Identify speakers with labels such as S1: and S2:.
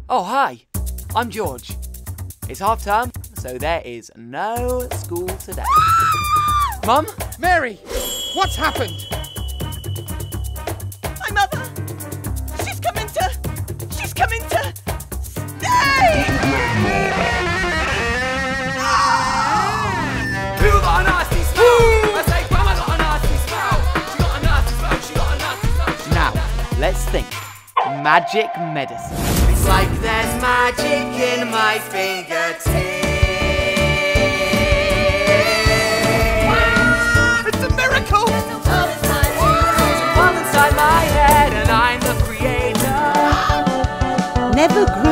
S1: Oh, hi. I'm George. It's half term, so there is no school today. Mum?
S2: Mary, what's happened?
S3: My mother! She's coming to stay!
S1: Who got a nasty smell? I say, Grandma got a nasty smell. She got a nasty smell, she got a nasty smell. Now, let's think. Magic medicine. It's like there's magic in my fingertips.
S2: It's a miracle!
S1: One inside my head and I'm the creator.
S4: Never